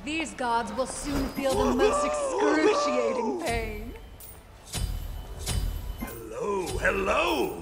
These gods will soon feel the most excruciating pain. Hello, hello!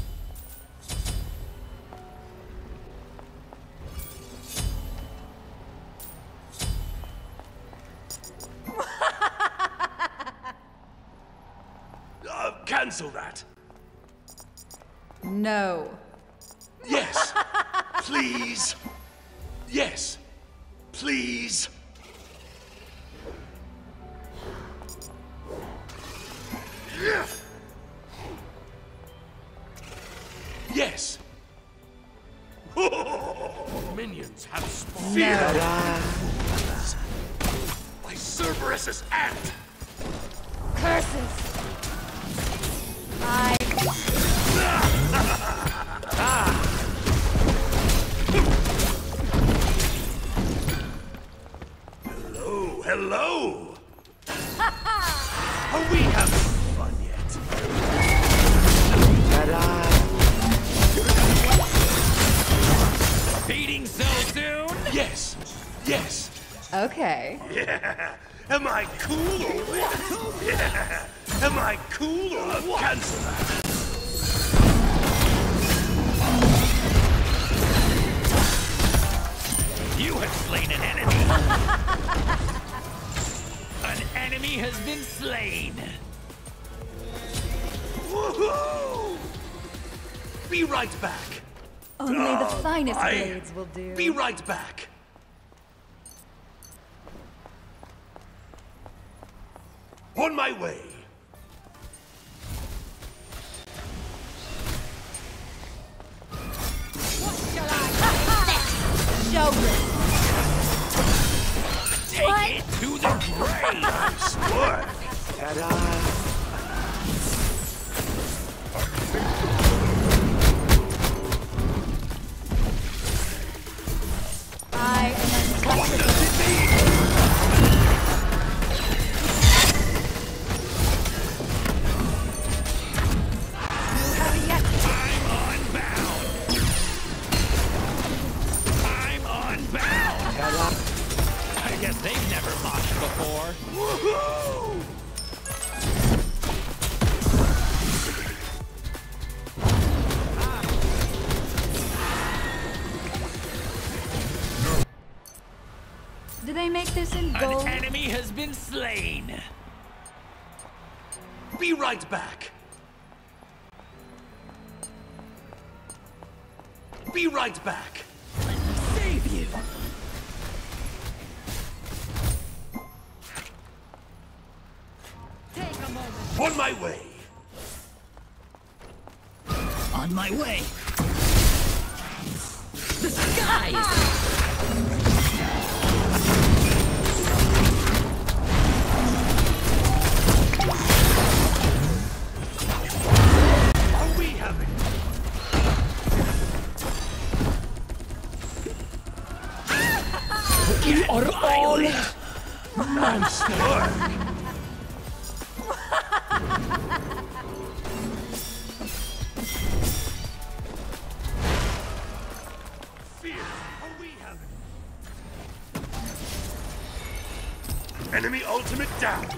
Cancel that. No. Yes, please. Yes, please. Yes. Minions have spawned. Fear. My Cerberus's ant. Curses. Hello, hello. Are we having fun yet? Beating so soon? Yes, yes. Okay. Yeah. Am I cool or what? Yeah. Am I cool or what? Cancel that. You have slain an enemy. An enemy has been slain. Woohoo! Be right back. Only the finest blades will do. Be right back. On my way. Show me. Take it to the grave. Nice work. Ta-da! I am untouchable. I guess they've never mocked before. Woohoo! Do they make this in gold? An enemy has been slain. Be right back. Be right back. Save you. Take a moment. On my way. On my way. The skies. Are we having? You are all Monster. Fear. Are we having? Enemy ultimate down.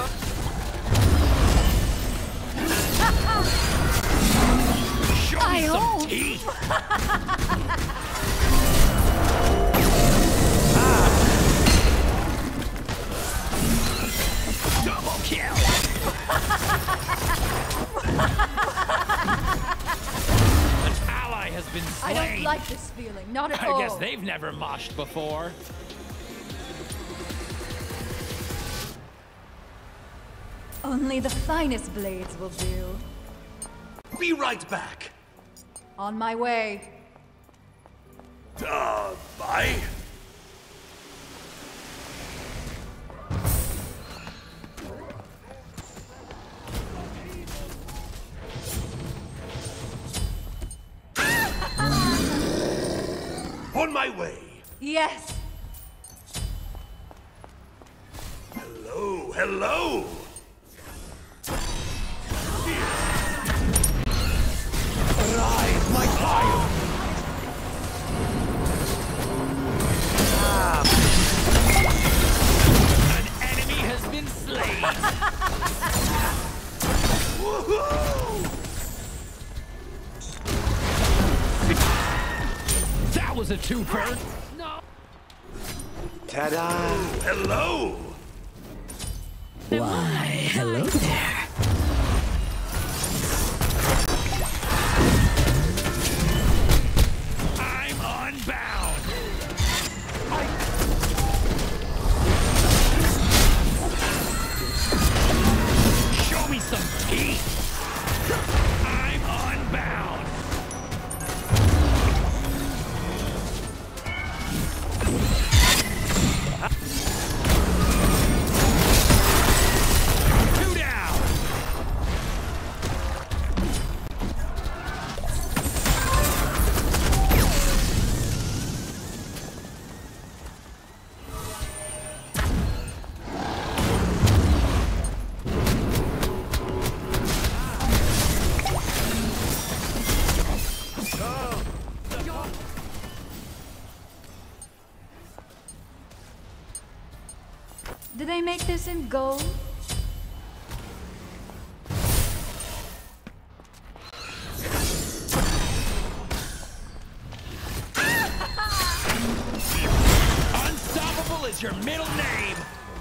Show me some teeth. Double kill. An ally has been slain. I don't like this feeling, not at I all. guess they've never moshed before. Only the finest blades will do. Be right back. On my way. Bye. On my way. Yes. Hello, hello. Rise, my child. was a twofer. No. Ta-da! Hello! Why, hello there. I'm unbound. Show me some teeth. I'm unbound. Two down. Did they make this in gold? Unstoppable is your middle name.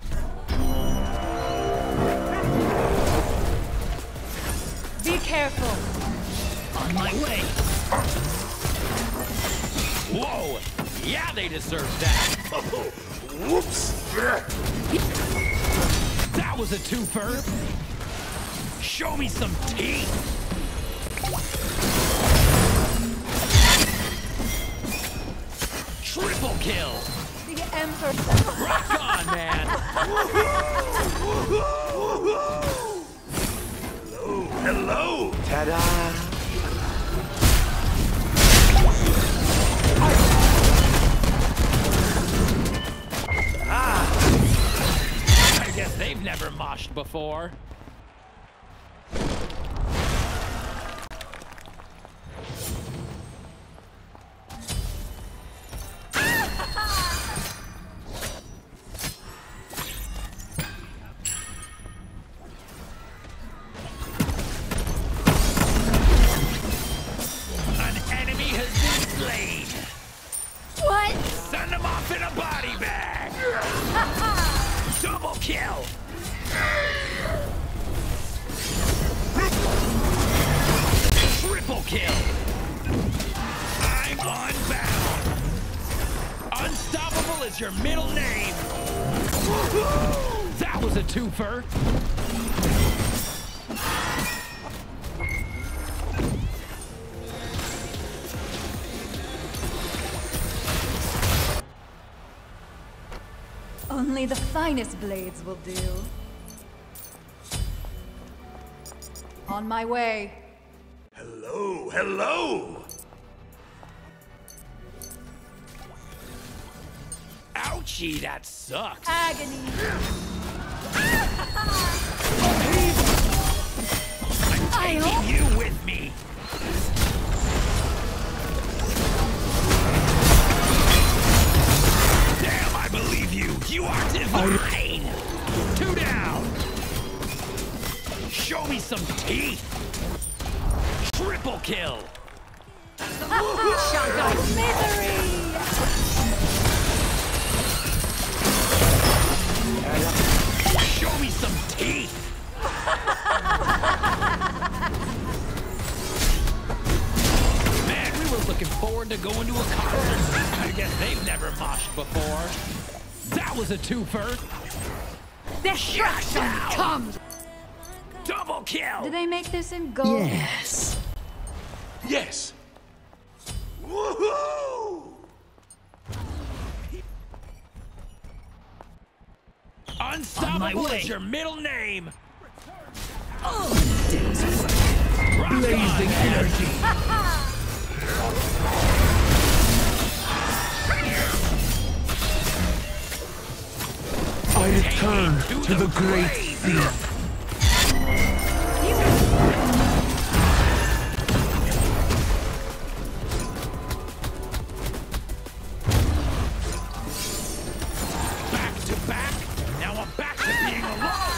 Be careful. On my way. Whoa! Yeah, they deserve that. Whoops! That was a twofer. Show me some teeth. Triple kill. The Emperor. Rock on, man. Hello! Ta-da! I guess they've never moshed before. An enemy has been slain. What? Send them off in a body bag. Double kill. Triple kill. I'm unbound. Unstoppable is your middle name. That was a twofer. Only the finest blades will do. On my way. Hello! Hello! Ouchie, that sucks. Agony. I'm taking you with me. Damn, I believe you. You are divine. Two down. Show me some teeth. Triple kill. Misery. Show me some teeth. Man, we were looking forward to going to a conference. I guess they've never moshed before. That was a twofer. Destruction comes. Double kill. Did they make this in gold? Yes. Yes! Woohoo! Unstoppable is your middle name. Blazing energy. I return to the great thief. Back to back. Now I'm back to being alone.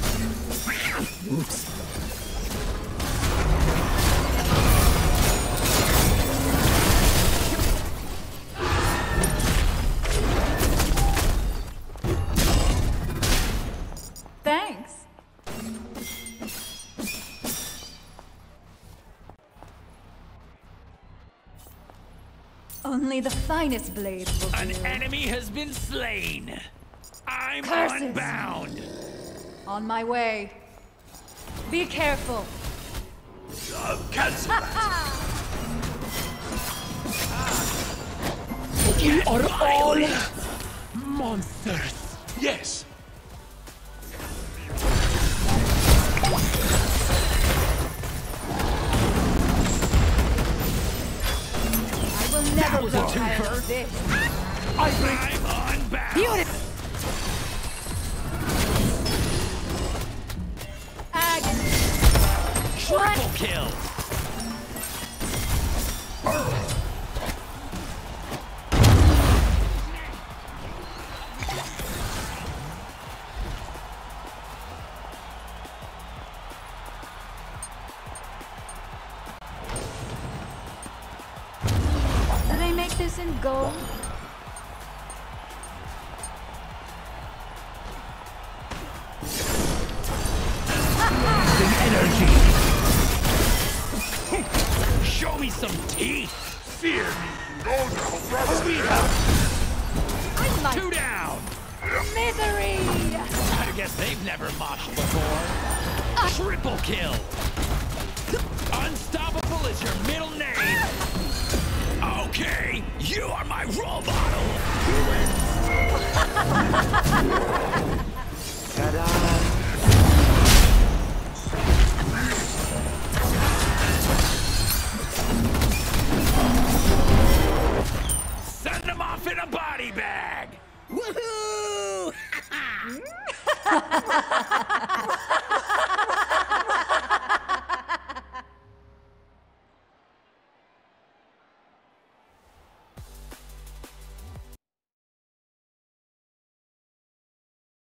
Oops. Only the finest blades will An do. enemy has been slain. I'm Curses. unbound. On my way. Be careful. Cancel that. We are all monsters. Yes. I will never was grow a tired twofer. of this. I'm unbound. Beautiful. Agony. Triple kill. Do they make this in gold? The energy. Show me some teeth. Fear me. Oh no, brother. Speed up. I like Two down. misery. I guess they've never moshed before. Triple kill. Unstoppable is your middle name. Okay, you are my role model. Send them off in a body bag. Woohoo!